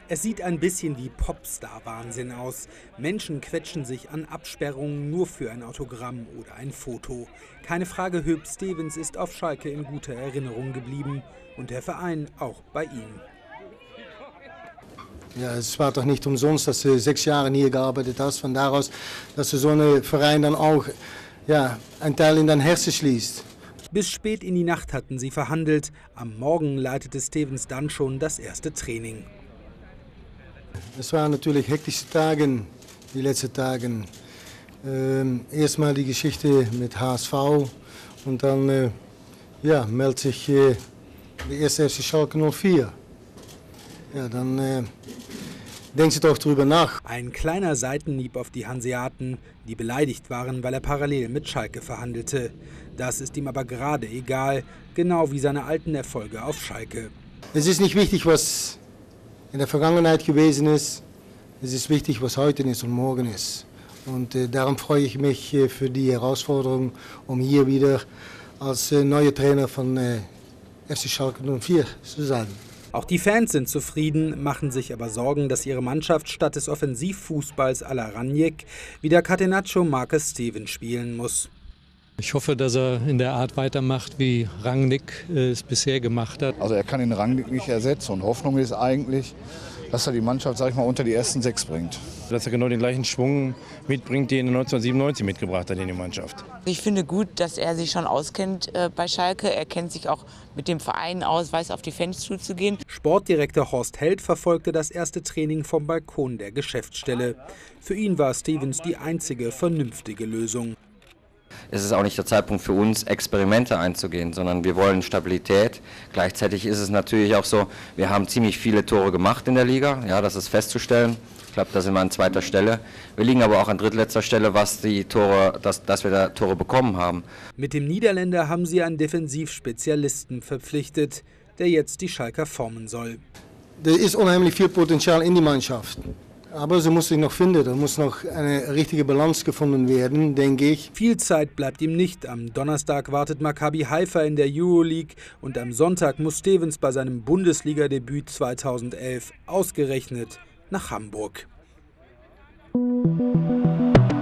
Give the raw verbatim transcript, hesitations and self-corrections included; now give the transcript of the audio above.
Es sieht ein bisschen wie Popstar-Wahnsinn aus. Menschen quetschen sich an Absperrungen nur für ein Autogramm oder ein Foto. Keine Frage, Huub Stevens ist auf Schalke in guter Erinnerung geblieben. Und der Verein auch bei ihm. Ja, es war doch nicht umsonst, dass du sechs Jahre hier gearbeitet hast. Von daraus, dass du so einen Verein dann auch ja, einen Teil in dein Herzen schließt. Bis spät in die Nacht hatten sie verhandelt. Am Morgen leitete Stevens dann schon das erste Training. Es waren natürlich hektische Tage, die letzten Tage. Ähm, Erstmal die Geschichte mit H S V und dann äh, ja, meldet sich äh, der erste F C Schalke null vier. Ja, dann äh, denkt sie doch drüber nach. Ein kleiner Seitenhieb auf die Hanseaten, die beleidigt waren, weil er parallel mit Schalke verhandelte. Das ist ihm aber gerade egal, genau wie seine alten Erfolge auf Schalke. Es ist nicht wichtig, was in der Vergangenheit gewesen ist. Es ist wichtig, was heute ist und morgen ist. Und äh, darum freue ich mich äh, für die Herausforderung, um hier wieder als äh, neuer Trainer von äh, F C Schalke null vier zu sein. Auch die Fans sind zufrieden, machen sich aber Sorgen, dass ihre Mannschaft statt des Offensivfußballs à la Rangnick wieder Catenaccio Marcus Stevens spielen muss. Ich hoffe, dass er in der Art weitermacht, wie Rangnick es bisher gemacht hat. Also er kann den Rangnick nicht ersetzen und Hoffnung ist eigentlich, dass er die Mannschaft, sag ich mal, unter die ersten sechs bringt. Dass er genau den gleichen Schwung mitbringt, den er neunzehnhundertsiebenundneunzig mitgebracht hat in die Mannschaft. Ich finde gut, dass er sich schon auskennt äh, bei Schalke. Er kennt sich auch mit dem Verein aus, weiß auf die Fans zuzugehen. Sportdirektor Horst Held verfolgte das erste Training vom Balkon der Geschäftsstelle. Für ihn war Stevens die einzige vernünftige Lösung. Es ist auch nicht der Zeitpunkt für uns, Experimente einzugehen, sondern wir wollen Stabilität. Gleichzeitig ist es natürlich auch so, wir haben ziemlich viele Tore gemacht in der Liga, ja, das ist festzustellen. Ich glaube, da sind wir an zweiter Stelle. Wir liegen aber auch an drittletzter Stelle, was die Tore, dass, dass wir da Tore bekommen haben. Mit dem Niederländer haben sie einen Defensivspezialisten verpflichtet, der jetzt die Schalker formen soll. Da ist unheimlich viel Potenzial in die Mannschaft. Aber sie muss sich noch finden, da muss noch eine richtige Balance gefunden werden, denke ich. Viel Zeit bleibt ihm nicht. Am Donnerstag wartet Maccabi Haifa in der Euroleague und am Sonntag muss Stevens bei seinem Bundesliga-Debüt zweitausendelf ausgerechnet nach Hamburg.